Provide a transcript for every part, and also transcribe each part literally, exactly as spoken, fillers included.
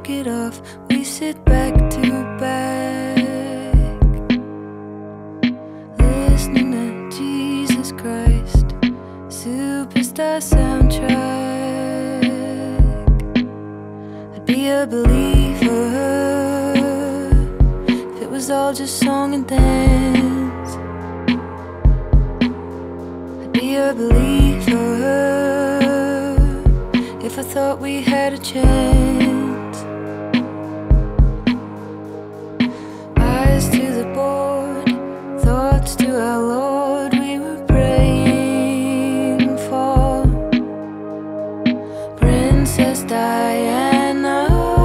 it off. We sit back to back, listening to Jesus Christ, Superstar soundtrack. I'd be a believer if it was all just song and dance. I'd be a believer if I thought we had a chance. Eyes to the board, thoughts to our Lord, we were praying for Princess Diana.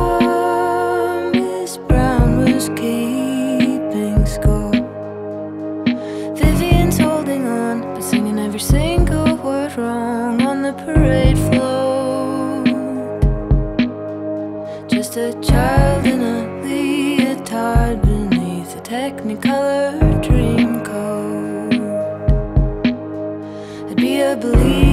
Miss Brown was keeping score. Vivian's holding on, but singing every single word wrong on the parade floor. Just a child in a leotard beneath a Technicolor dream coat. I'd be a believer